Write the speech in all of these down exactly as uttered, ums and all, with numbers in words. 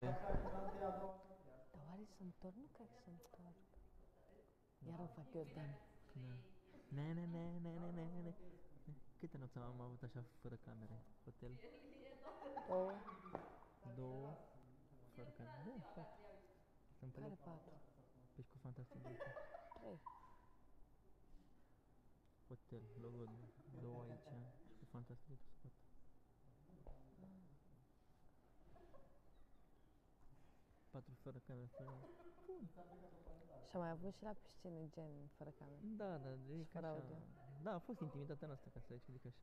Dar oare se întorc? Nu cred că se întorc. Iar îmi fac eu Dan. Ne, ne, ne, ne, ne, ne, ne. Câte nopți am avut așa fără camere? Hotel? Două. Două. Fără camere. Da, patru. Sunt pe Care loc. patru? Păi și cu Fantastic Beasts. Trei. Hotel, logo, două aici și cu Fantastic Beasts patru. Patru fără camere, fără... Și am mai avut și la piscină, gen, fără cameră. Da, da, e Și ca fără așa. audio. Da, a fost intimitatea noastră, ca să explic așa.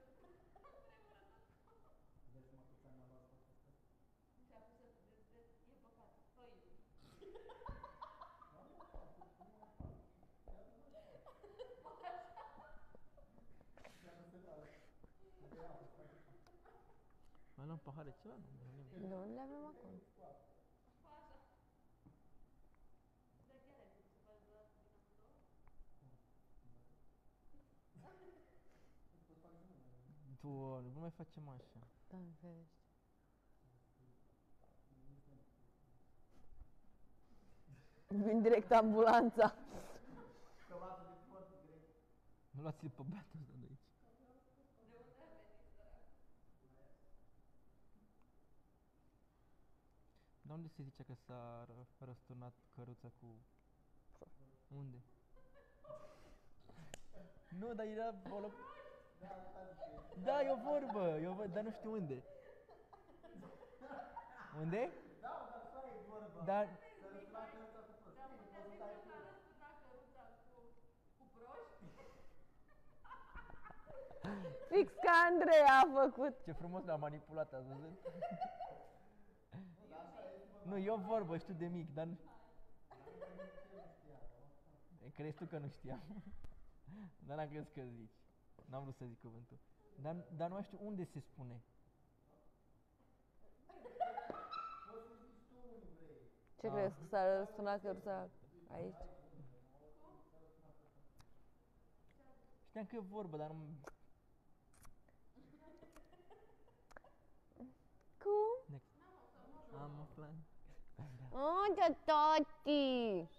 Mai luăm pahare ceva? Nu, nu. Nu le avem acum. Doamne, nu mai facem așa. Doamne ferește. Vin direct ambulanța. Luați-l pe băiatul ăsta de aici. Dar unde se zicea că s-a ră- răsturnat căruța cu... Unde? Nu, dar era o loc... Da, e o vorbă, e o vorbă, dar nu știu unde. Unde? Dar... Fix ca Andrei a făcut. Ce frumos l-a manipulat, ați văzut? Nu, e o vorbă, știu de mic, dar nu... Crezi tu că nu știam? Dar n-am crezut că zici. N-am vrut să zic cuvântul. Dar, dar nu mai știu unde se spune. Ce Ah. crezi, că s-a răsturnat căruța aici? Știam că e vorbă, dar nu... Cum? Next. Am aflat. Unde, tati?